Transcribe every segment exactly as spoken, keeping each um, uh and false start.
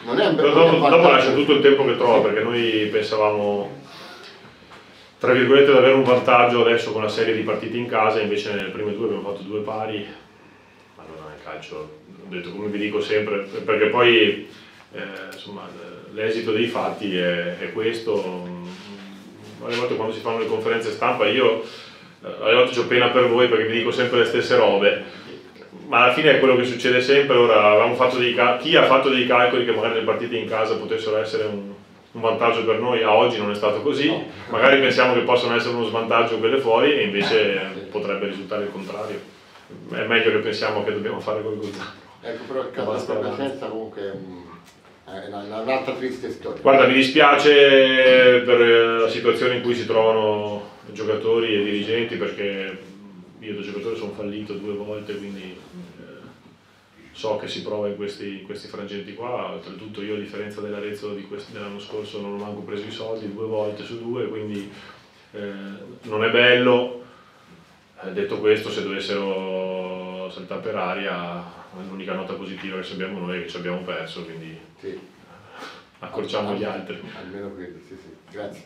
non è un però dopo, dopo lascia tutto il tempo che trova, perché noi pensavamo tra virgolette ad avere un vantaggio adesso con la serie di partite in casa, invece nelle prime due abbiamo fatto due pari. Allora nel calcio, ho detto, come vi dico sempre, perché poi eh, insomma l'esito dei fatti è, è questo. Alle volte quando si fanno le conferenze stampa io alle volte ho pena per voi perché vi dico sempre le stesse robe, ma alla fine è quello che succede sempre. Ora avevamo fatto dei chi ha fatto dei calcoli che magari le partite in casa potessero essere un, un vantaggio per noi, a oggi non è stato così, no. Magari pensiamo che possono essere uno svantaggio quelle fuori e invece potrebbe risultare il contrario. È meglio che pensiamo che dobbiamo fare qualcosa. Ecco, però il caso della Piacenza comunque è un'altra triste storia. Guarda, mi dispiace per la situazione in cui si trovano giocatori e dirigenti, perché io da giocatore sono fallito due volte, quindi eh, so che si prova in questi, in questi frangenti qua. Oltretutto io, a differenza dell'Arezzo di dell'anno scorso, non ho manco preso i soldi due volte su due, quindi eh, non è bello. Eh, detto questo, se dovessero saltare per aria, l'unica nota positiva che abbiamo noi è che ci abbiamo perso, quindi sì. accorciamo gli altri. Almeno quello, sì, sì. Grazie.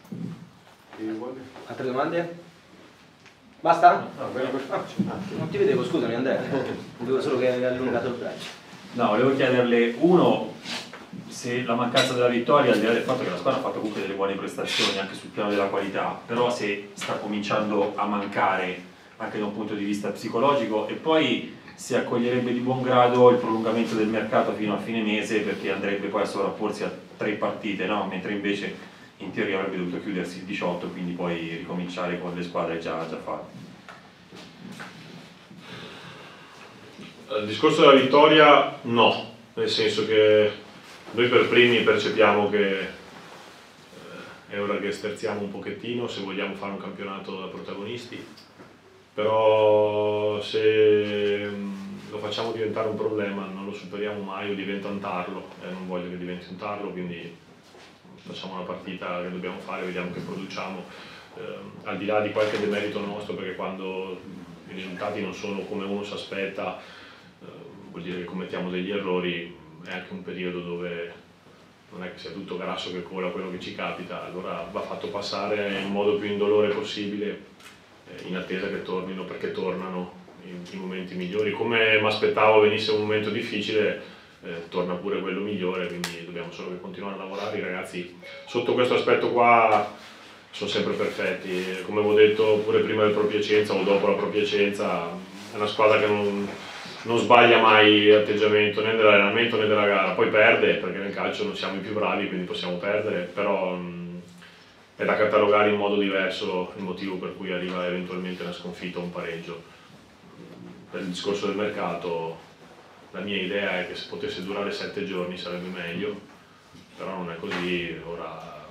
Altre domande? Basta? No, no, ah, non ti vedevo, scusami Andrea, vedevo solo che hai allungato il braccio. No, volevo chiederle, uno, se la mancanza della vittoria, al di là del fatto che la squadra ha fatto comunque delle buone prestazioni anche sul piano della qualità, però se sta cominciando a mancare anche da un punto di vista psicologico, e poi si accoglierebbe di buon grado il prolungamento del mercato fino a fine mese, perché andrebbe poi a sovrapporsi a tre partite, no? Mentre invece in teoria avrebbe dovuto chiudersi il diciotto, quindi poi ricominciare con le squadre già, già fatte. Il discorso della vittoria no, nel senso che noi per primi percepiamo che è ora che sterziamo un pochettino se vogliamo fare un campionato da protagonisti, però se lo facciamo diventare un problema non lo superiamo mai o diventa un tarlo, e non voglio che diventi un tarlo, quindi facciamo una partita che dobbiamo fare, vediamo che produciamo, eh, al di là di qualche demerito nostro, perché quando i risultati non sono come uno si aspetta, eh, vuol dire che commettiamo degli errori. È anche un periodo dove non è che sia tutto grasso che cola quello che ci capita, allora va fatto passare in modo più indolore possibile, eh, in attesa che tornino, perché tornano i momenti migliori. Come mi aspettavo venisse un momento difficile, Eh, torna pure quello migliore, quindi dobbiamo solo che continuare a lavorare. I ragazzi sotto questo aspetto qua sono sempre perfetti, come avevo detto pure prima del Pro Piacenza o dopo la Pro Piacenza, è una squadra che non, non sbaglia mai atteggiamento né nell'allenamento né nella gara, poi perde perché nel calcio non siamo i più bravi, quindi possiamo perdere, però mh, è da catalogare in modo diverso il motivo per cui arriva eventualmente una sconfitta o un pareggio. Per il discorso del mercato, la mia idea è che se potesse durare sette giorni sarebbe meglio, però non è così. Ora,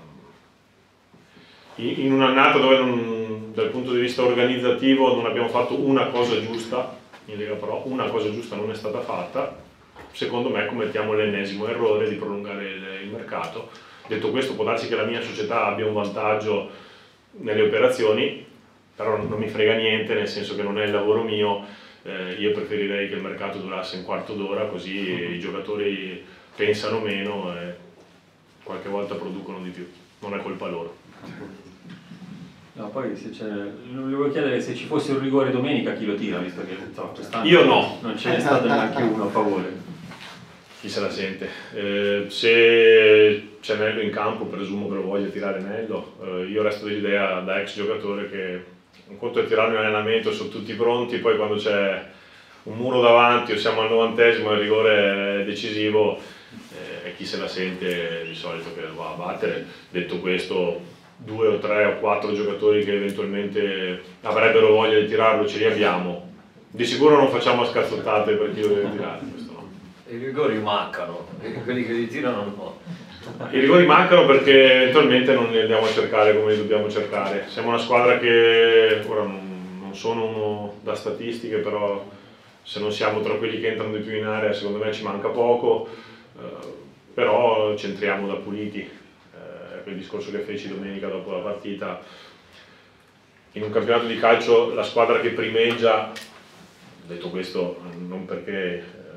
in un'annata dove non, dal punto di vista organizzativo non abbiamo fatto una cosa giusta in Lega Pro, una cosa giusta non è stata fatta, secondo me commettiamo l'ennesimo errore di prolungare il mercato. Detto questo, può darsi che la mia società abbia un vantaggio nelle operazioni, però non mi frega niente, nel senso che non è il lavoro mio. Eh, io preferirei che il mercato durasse un quarto d'ora, così i giocatori pensano meno e qualche volta producono di più, non è colpa loro. No, poi se c'è, volevo chiedere se ci fosse un rigore domenica chi lo tira, visto che so, quest'anno io no, non ce n'è stato neanche uno a favore. Chi se la sente? Eh, se c'è Nello in campo presumo che lo voglia tirare Nello, eh, io resto dell'idea da ex giocatore che un conto è tirare in allenamento, sono tutti pronti, poi quando c'è un muro davanti o siamo al novantesimo e il rigore è decisivo, eh, e chi se la sente di solito che lo va a battere. Detto questo, due o tre o quattro giocatori che eventualmente avrebbero voglia di tirarlo ce li abbiamo. Di sicuro non facciamo scazzottate per chi lo deve tirare, questo no. I rigori mancano, quelli che li tirano no. I rigori mancano perché eventualmente non li andiamo a cercare come li dobbiamo cercare. Siamo una squadra che, ora non, non sono uno da statistiche, però se non siamo tra quelli che entrano di più in area secondo me ci manca poco, eh, però centriamo da puliti. Eh, quel discorso che feci domenica dopo la partita, in un campionato di calcio la squadra che primeggia, detto questo non perché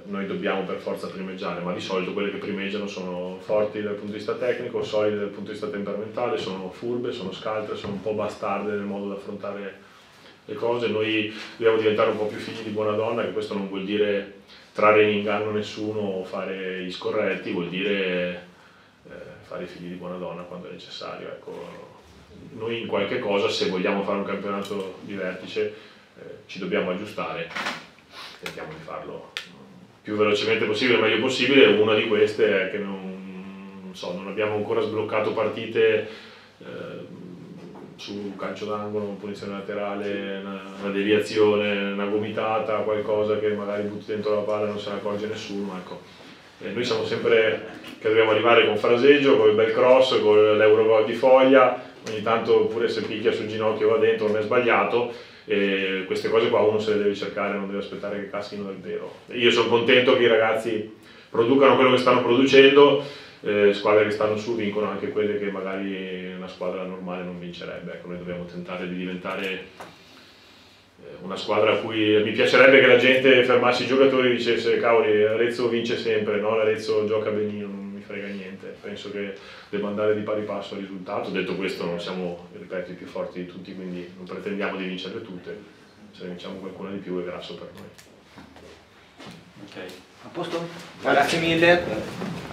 noi dobbiamo per forza primeggiare, ma di solito quelle che primeggiano sono forti dal punto di vista tecnico, solide dal punto di vista temperamentale, sono furbe, sono scaltre, sono un po' bastarde nel modo di affrontare le cose. Noi dobbiamo diventare un po' più figli di buona donna, che questo non vuol dire trarre in inganno nessuno o fare gli scorretti, vuol dire eh, fare i figli di buona donna quando è necessario. Ecco, noi in qualche cosa, se vogliamo fare un campionato di vertice, eh, ci dobbiamo aggiustare, tentiamo di farlo più velocemente possibile, meglio possibile. Una di queste è che non, non, so, non abbiamo ancora sbloccato partite eh, su calcio d'angolo, punizione laterale, una, una deviazione, una gomitata, qualcosa che magari butti dentro la palla e non se ne accorge nessuno. Ecco. E noi siamo sempre che dobbiamo arrivare con fraseggio, con il bel cross, con l'Eurogol di Foglia, ogni tanto pure se picchia sul ginocchio va dentro, non è sbagliato, e queste cose qua uno se le deve cercare, non deve aspettare che caschino dal vero. Io sono contento che i ragazzi producano quello che stanno producendo, eh, squadre che stanno su vincono anche quelle che magari una squadra normale non vincerebbe. Ecco, noi dobbiamo tentare di diventare una squadra a cui mi piacerebbe che la gente fermasse i giocatori e dicesse cavoli, Arezzo vince sempre, no? L'Arezzo gioca benino, non mi frega niente. Penso che debba andare di pari passo al risultato. Detto questo, non siamo, ripeto, i più forti di tutti, quindi non pretendiamo di vincerle tutte. Se ne vinciamo qualcuna di più è grasso per noi. A posto? Grazie mille.